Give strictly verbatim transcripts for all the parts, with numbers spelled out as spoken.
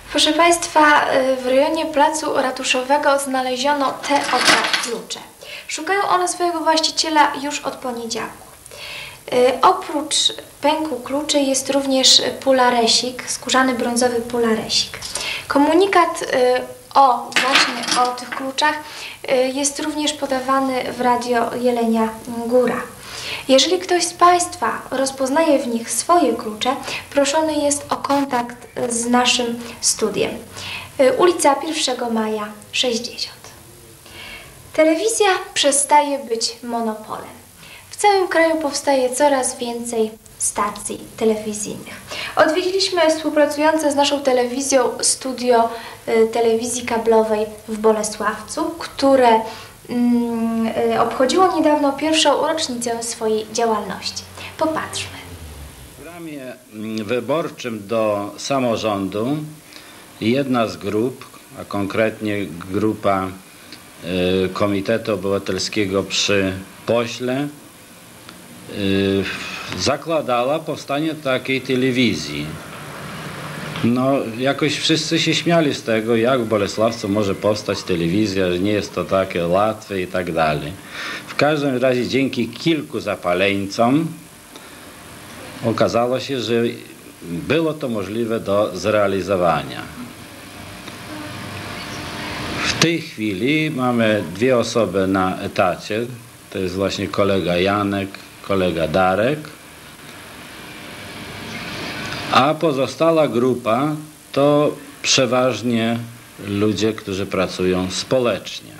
Proszę Państwa, w rejonie placu ratuszowego znaleziono te oto klucze. Szukają one swojego właściciela już od poniedziałku. Oprócz pęku kluczy jest również polaresik, skórzany brązowy polaresik. Komunikat o właśnie o tych kluczach jest również podawany w radio Jelenia Góra. Jeżeli ktoś z Państwa rozpoznaje w nich swoje klucze, proszony jest o kontakt z naszym studiem. Ulica pierwszego maja sześćdziesiąt. Telewizja przestaje być monopolem. W całym kraju powstaje coraz więcej stacji telewizyjnych. Odwiedziliśmy współpracujące z naszą telewizją studio telewizji kablowej w Bolesławcu, które mm, obchodziło niedawno pierwszą rocznicę swojej działalności. Popatrzmy. W programie wyborczym do samorządu jedna z grup, a konkretnie grupa y, Komitetu Obywatelskiego przy Pośle, y, zakładała powstanie takiej telewizji. No, jakoś wszyscy się śmiali z tego, jak w Bolesławcu może powstać telewizja, że nie jest to takie łatwe i tak dalej. W każdym razie dzięki kilku zapaleńcom okazało się, że było to możliwe do zrealizowania. W tej chwili mamy dwie osoby na etacie. To jest właśnie kolega Janek, kolega Darek. A pozostała grupa to przeważnie ludzie, którzy pracują społecznie.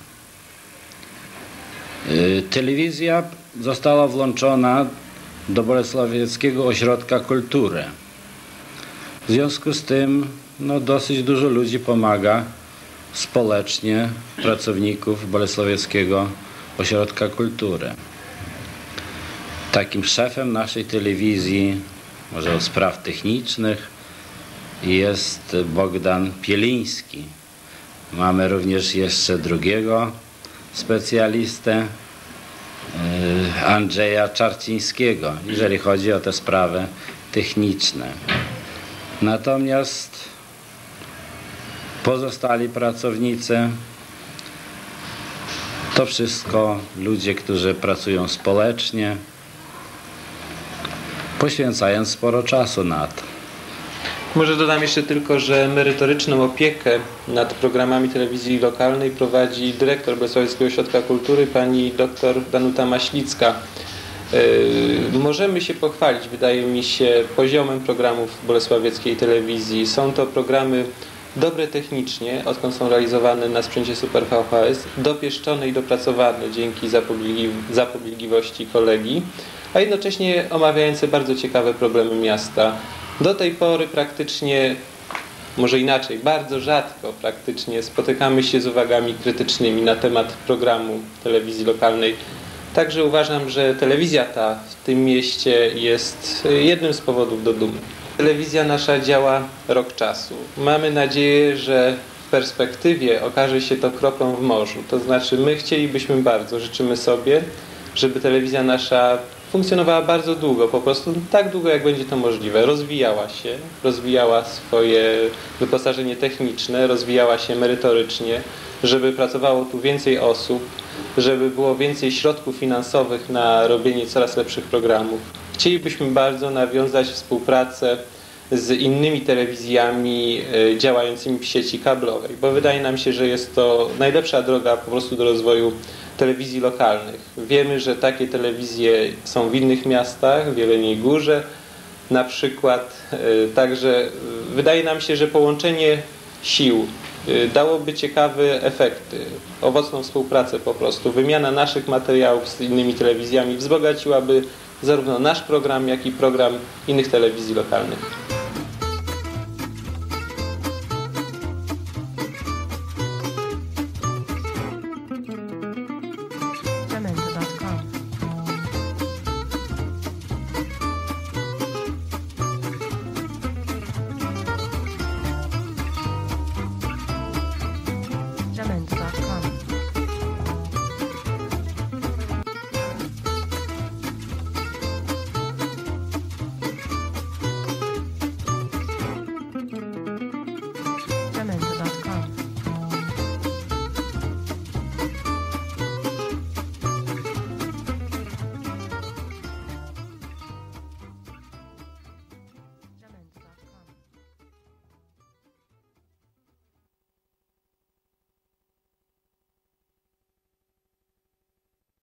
Telewizja została włączona do Bolesławieckiego Ośrodka Kultury. W związku z tym no, dosyć dużo ludzi pomaga społecznie pracowników Bolesławieckiego Ośrodka Kultury. Takim szefem naszej telewizji, może od spraw technicznych, jest Bogdan Pieliński. Mamy również jeszcze drugiego specjalistę, Andrzeja Czarcińskiego, jeżeli chodzi o te sprawy techniczne. Natomiast pozostali pracownicy to wszystko ludzie, którzy pracują społecznie, poświęcając sporo czasu na to. Może dodam jeszcze tylko, że merytoryczną opiekę nad programami telewizji lokalnej prowadzi dyrektor Bolesławieckiego Ośrodka Kultury, pani dr Danuta Maślicka. Yy, możemy się pochwalić, wydaje mi się, poziomem programów bolesławieckiej telewizji. Są to programy dobre technicznie, odkąd są realizowane na sprzęcie Super V H S, dopieszczone i dopracowane dzięki zapobiegi, zapobiegliwości kolegi, a jednocześnie omawiające bardzo ciekawe problemy miasta. Do tej pory praktycznie, może inaczej, bardzo rzadko praktycznie spotykamy się z uwagami krytycznymi na temat programu telewizji lokalnej. Także uważam, że telewizja ta w tym mieście jest jednym z powodów do dumy. Telewizja nasza działa rok czasu. Mamy nadzieję, że w perspektywie okaże się to kroplą w morzu. To znaczy my chcielibyśmy bardzo, życzymy sobie, żeby telewizja nasza funkcjonowała bardzo długo, po prostu tak długo, jak będzie to możliwe. Rozwijała się, rozwijała swoje wyposażenie techniczne, rozwijała się merytorycznie, żeby pracowało tu więcej osób, żeby było więcej środków finansowych na robienie coraz lepszych programów. Chcielibyśmy bardzo nawiązać współpracę z innymi telewizjami działającymi w sieci kablowej, bo wydaje nam się, że jest to najlepsza droga po prostu do rozwoju telewizji lokalnych. Wiemy, że takie telewizje są w innych miastach, w Jeleniej Górze na przykład. Także wydaje nam się, że połączenie sił dałoby ciekawe efekty, owocną współpracę po prostu. Wymiana naszych materiałów z innymi telewizjami wzbogaciłaby zarówno nasz program, jak i program innych telewizji lokalnych.